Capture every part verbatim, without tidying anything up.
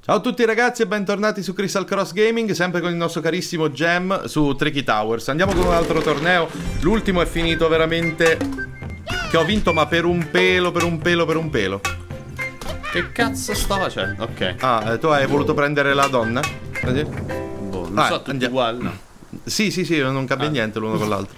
Ciao a tutti ragazzi e bentornati su Crystal Cross Gaming, sempre con il nostro carissimo Gem su Tricky Towers. Andiamo con un altro torneo, l'ultimo è finito veramente che ho vinto ma per un pelo, per un pelo, per un pelo. Che cazzo sto facendo? Ok. Ah, eh, tu hai voluto prendere la donna? Vedi? Boh, non ah, so, tutti andiamo. uguali, no? Sì, sì, sì, non cambia ah. niente l'uno con l'altro.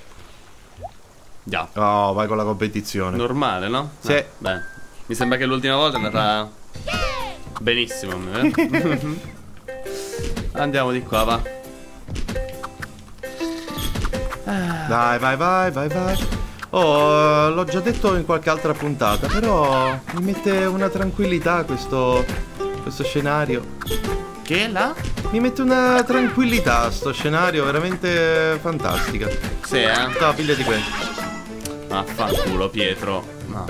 Già. Oh, vai con la competizione. Normale, no? Sì. Eh, beh, mi sembra che l'ultima volta è andata benissimo. Eh? Andiamo di qua, va. Dai, vai, vai, vai, vai. Oh, l'ho già detto in qualche altra puntata, però mi mette una tranquillità questo, questo scenario. Che là? Mi mette una tranquillità sto scenario, veramente fantastica. Sì, eh? No, pigliati questo. Affanculo, Pietro. No.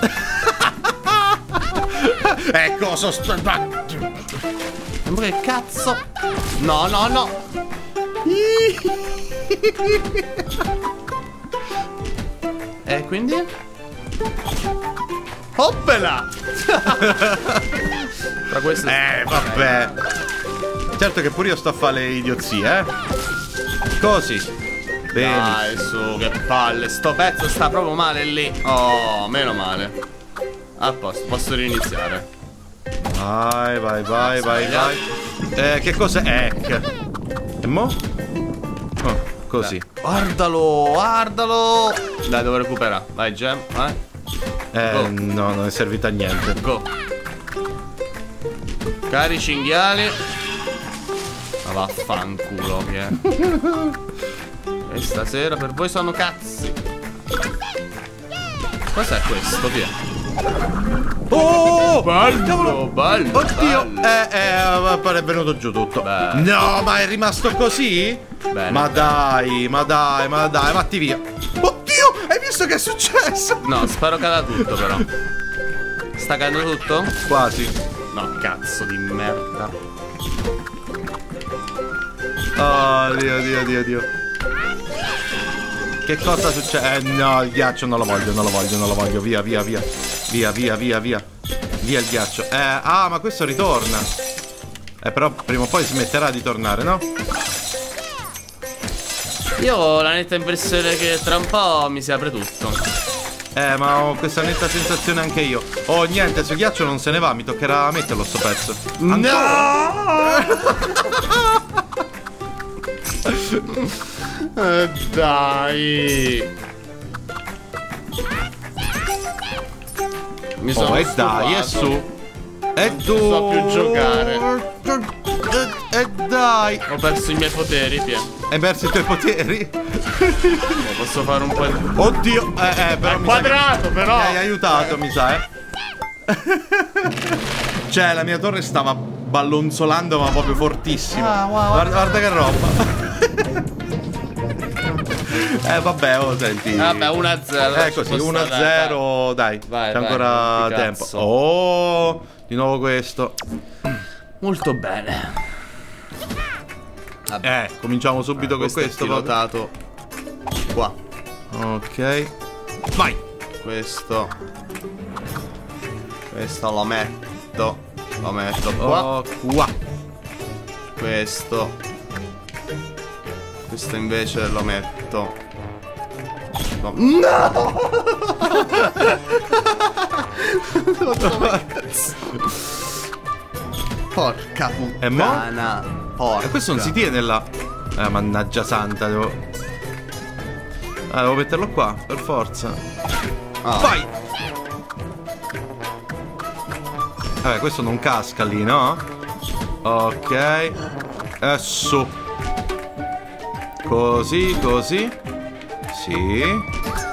Ecco, sono... Ma che cazzo? No, no, no. E quindi? Hoppela! Tra queste... Eh, vabbè. Certo che pure io sto a fare le idiozie, eh. Così. Bene. Dai, su, che palle. Sto pezzo sta proprio male lì. Oh, meno male. A posto, posso riniziare. Vai, vai, vai, vai, vai. Eh, che cos'è? Ecco. E mo? Oh, così. Dai. Guardalo, guardalo. Dai, devo recuperare. Vai, Gem, vai. Eh, Go. no, non è servito a niente. Go. Cari cinghiali. Ma vaffanculo, che è. E stasera per voi sono cazzi. Cos'è questo, che è? Oh, bello, bello. oddio, bello. eh, eh, è venuto giù tutto. Bello. No, ma è rimasto così? Bene, ma bene. dai, ma dai, ma dai, vatti via. Oddio, hai visto che è successo? No, spero cada tutto però. Sta cadendo tutto? Quasi. No, cazzo di merda. Oh, Dio, Dio, Dio, Dio. Che cosa succede? Eh, no, il ghiaccio non lo voglio, non lo voglio, non lo voglio. Via, via, via. Via, via, via, via. Via il ghiaccio. Eh, ah, ma questo ritorna. Eh, però prima o poi smetterà di tornare, no? Io ho la netta impressione che tra un po' mi si apre tutto. Eh, ma ho questa netta sensazione anche io. Oh, niente, sul ghiaccio non se ne va, mi toccherà metterlo sto pezzo. Ancora? No! Eh, dai. Mi sono Oh, e dai, e su. E Non tu. so più giocare. E, e dai. Ho perso i miei poteri, Pie. Hai perso i tuoi poteri? Posso fare un po' di... Oddio. Eh, eh, però È mi sa quadrato, che... però. Mi hai aiutato, mi sa, eh. Cioè, la mia torre stava ballonzolando, ma proprio fortissimo. Ah, wow. Guarda, guarda che roba. Eh vabbè, oh, senti. Vabbè, uno a zero. Eh così, uno a zero, dai. Vai, c'è vai, ancora rompi tempo. cazzo. Oh, di nuovo questo. Molto bene. Eh, cominciamo subito Eh, con questo questo. è pilotato qua. Ok. Vai. Questo. Questo lo metto. Lo metto qua. Oh, qua. Questo. Questo invece lo metto. No! No! Porca E mo? puttana. Porca. E questo non si tiene là. Eh, mannaggia santa, devo. Ah, devo metterlo qua, per forza. Ah. Vai! Vabbè, questo non casca lì, no? Ok. E su. Così, così. Sì.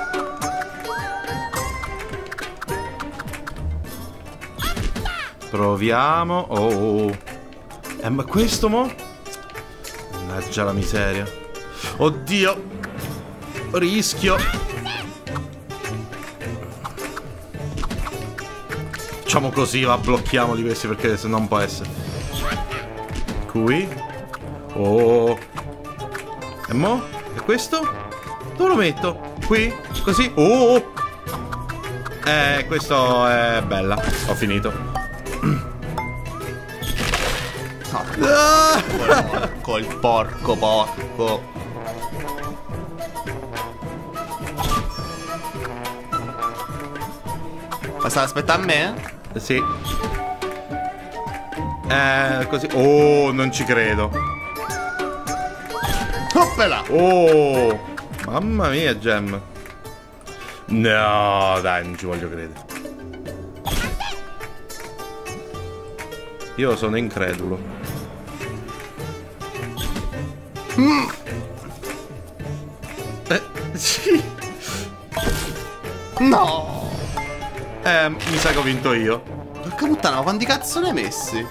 Proviamo. Oh. Eh, ma questo mo? Mannaggia la miseria. Oddio. Rischio. Facciamo così, va, blocchiamoli questi perché se no non può essere. Qui. Oh. E mo? E questo? Dove lo metto? Qui? Così? Oh! Eh, questo è bella. Ho finito. No, Ah! porco, il porco porco. Ma sta aspettando a me? Sì. Eh, così. Oh, non ci credo. Oppela! Oh, mamma mia, Gem. No, dai, non ci voglio credere. Io sono incredulo. Mm. Eh, sì. No! Eh, mi sa che ho vinto io. Porca puttana, ma quanti cazzo ne hai messi?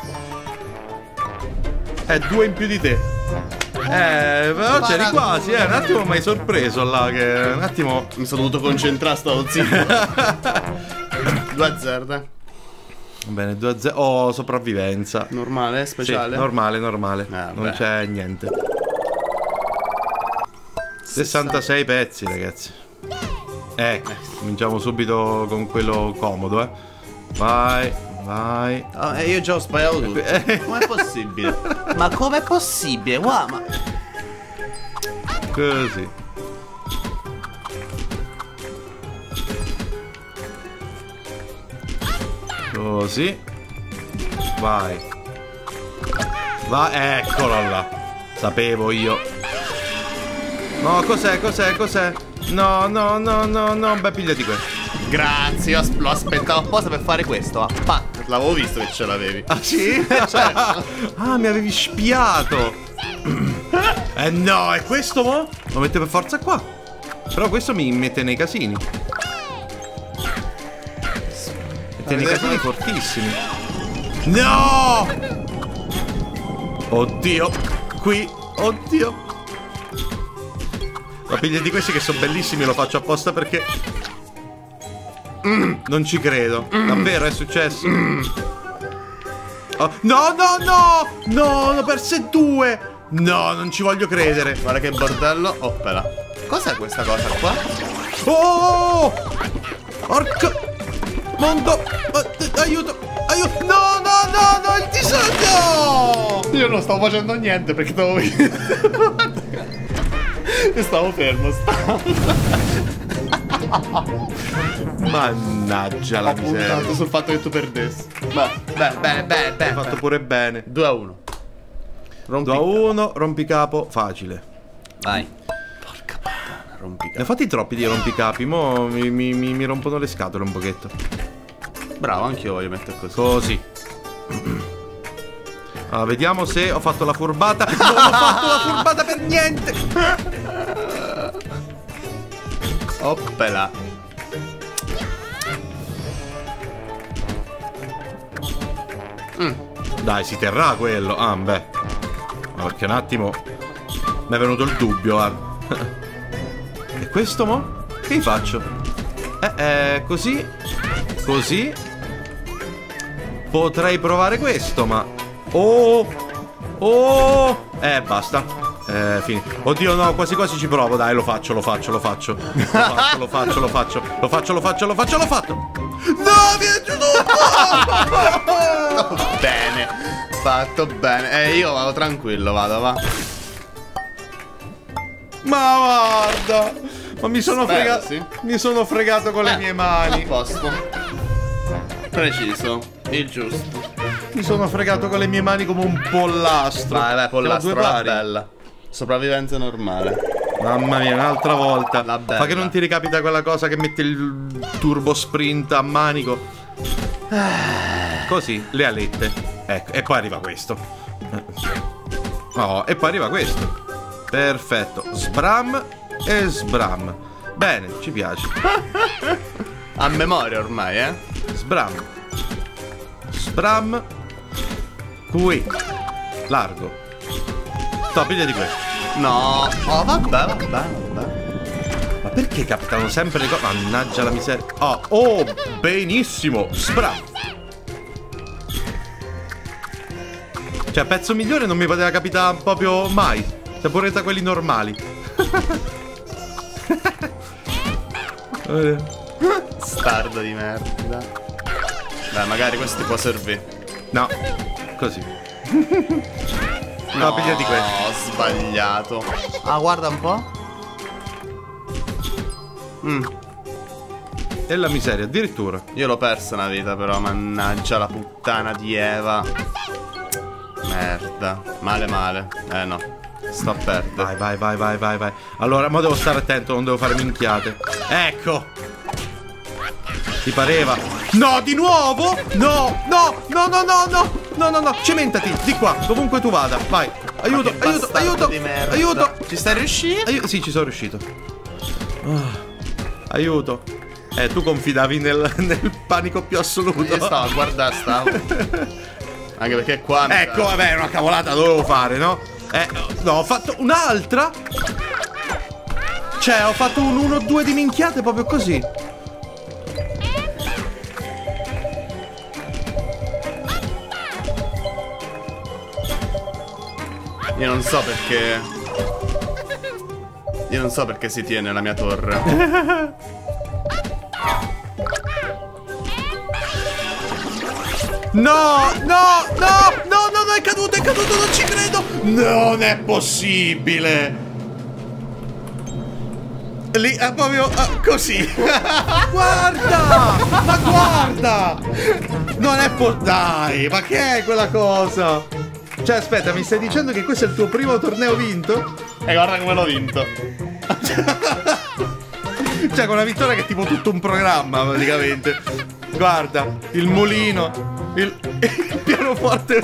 Eh, due in più di te. Eh, però c'eri quasi, eh. Un attimo mi hai sorpreso là, che un attimo. Mi sono dovuto concentrare, stavo zitto. due a zero, dai. Va bene, due a zero. Oh, sopravvivenza. Normale, speciale? Sì, normale, normale. Ah, non beh. c'è niente. sessantasei pezzi, ragazzi. Eh, cominciamo subito con quello comodo, eh. Vai, vai. Oh, e io già ho sbagliato tutto. Com'è possibile? Ma com'è possibile? Wow, ma... Così. Così. Vai. Va, eccolo là. Sapevo io. No, cos'è, cos'è, cos'è? No, no, no, no, no. Beh, pigliati questo. Grazie, io as- lo aspettavo apposta per fare questo. Ah, pa, l'avevo visto che ce l'avevi. Ah, sì? Certo. Ah, mi avevi spiato. Eh no, è questo mo? Lo mette per forza qua. Però questo mi mette nei casini. Mette nei casini fortissimi. No! Oddio. Qui. Oddio. Ma pigliati questi che sono bellissimi, lo faccio apposta perché... Mm, non ci credo. Davvero è successo? Oh, no, no, no! No, ne ho perse due! No, non ci voglio credere. Guarda che bordello. Oppela. Cos'è questa cosa qua? Oh! Porca mondo! Aiuto! Aiuto! No, no, no, no, il disagio! Io non stavo facendo niente perché stavo... Io stavo fermo, stavo... Mannaggia la Ho miseria. puntato sul fatto che tu perdessi. Beh, beh, beh, beh, beh. Hai fatto pure bene. due a uno. due a uno, rompicapo, facile. Vai. Porca puttana, Ne ho rompicapo. fatti troppi di rompicapi, mo mi, mi, mi, mi rompono le scatole un pochetto. Bravo, anch'io voglio mettere così. Così. Allora, vediamo se ho fatto la furbata. Non ho fatto la furbata per niente. Oppela. Mm. Dai, si terrà quello. Ah, beh. Ma perché un attimo mi è venuto il dubbio, guarda. E questo mo? Che gli faccio? Eh, eh, così. Così. Potrei provare questo, ma... Oh! Oh! Eh, basta. Eh, fine. Oddio, no, quasi quasi ci provo. Dai, lo faccio, lo faccio, lo faccio. Lo faccio, lo faccio, lo faccio. Lo faccio, lo faccio, lo faccio, l'ho fatto. No, mi è giusto! Bene. Fatto bene. Eh, io vado tranquillo, vado, va. Ma guarda! Ma mi sono Spero, fregato. sì. Mi sono fregato con le Eh, mie mani. A posto. Preciso. Il giusto. Mi sono fregato con le mie mani come un pollastro. Vai, vai, pollastro, Siamo due la pari. bella. Sopravvivenza normale. Mamma mia, un'altra volta. La bella. Fa che non ti ricapita quella cosa che mette il turbo sprint a manico. Così, le alette. Ecco, e poi arriva questo. Oh, e poi arriva questo. Perfetto. Sbram e sbram. Bene, ci piace. A memoria ormai, eh. Sbram. Sbram. Qui. Largo. Top, piglia di questo. No. Oh, vabbè, vabbè, vabbè. Ma perché capitano sempre le cose? Mannaggia la miseria. Oh, oh, benissimo. Sbram. Cioè, pezzo migliore non mi poteva capitare proprio mai. Se pure tra quelli normali. Stardo di merda. Dai, magari questo ti può servire. No, così. No, pigliati questo. ho sbagliato. Ah, guarda un po'. Mm. E la miseria, addirittura. Io l'ho persa una vita però, mannaggia la puttana di Eva. Merda. Male male. Eh no. Sto a perdere. Vai, vai, vai, vai, vai, vai. Allora, ma devo stare attento, non devo fare minchiate. Ecco. Ti pareva? No, di nuovo? No, no, no, no, no, no. No, no, no. Cementati, di qua, dovunque tu vada. Vai. Aiuto, aiuto, aiuto. Di merda. Aiuto. Ci stai riuscendo? Aiuto. Sì, ci sono riuscito. Oh. Aiuto. Eh, tu confidavi nel, nel panico più assoluto. Io stavo a guardare, stavo. Anche perché qua mi Ecco, sa... vabbè, una cavolata dovevo fare, no? Eh, no, ho fatto un'altra. Cioè, ho fatto un uno due di minchiate proprio così. Io non so perché. Io non so perché si tiene la mia torre. No, no, no, no, no, no, è caduto, è caduto, non ci credo. Non è possibile. Lì, è proprio uh, così. Guarda, ma guarda. Non è po... Dai, ma che è quella cosa? Cioè, aspetta, mi stai dicendo che questo è il tuo primo torneo vinto? E guarda come l'ho vinto. Cioè, con una vittoria che è tipo tutto un programma, praticamente. Guarda, il mulino, il, il pianoforte.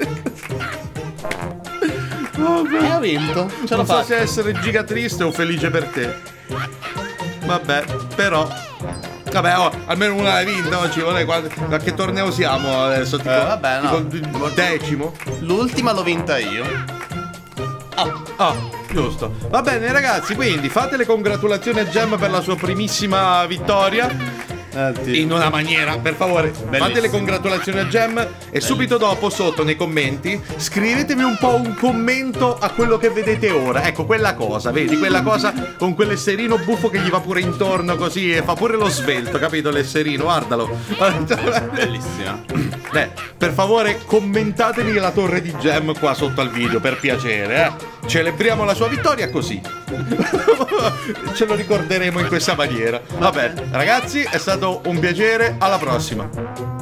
Vabbè. E ho vinto. Ce l'ho Non so fatta. se essere giga triste o felice per te. Vabbè, però. Vabbè, oh, almeno una l'hai vinta oggi. A che torneo siamo adesso? Tipo, Eh, vabbè, no. tipo decimo? L'ultima l'ho vinta io. Ah, ah, giusto. Va bene, ragazzi, quindi fate le congratulazioni a Gem per la sua primissima vittoria. In una maniera, per favore, fate le congratulazioni a Gem. E bellissimo. Subito dopo, sotto nei commenti, scrivetemi un po' un commento a quello che vedete ora. Ecco, quella cosa, vedi? Quella cosa con quell'esserino buffo che gli va pure intorno così e fa pure lo svelto, capito? L'esserino, guardalo. Bellissima. Beh, per favore, commentatemi la torre di Gem qua sotto al video, per piacere, eh. Celebriamo la sua vittoria così. Ce lo ricorderemo in questa maniera. Va bene, ragazzi, è stato un piacere, alla prossima.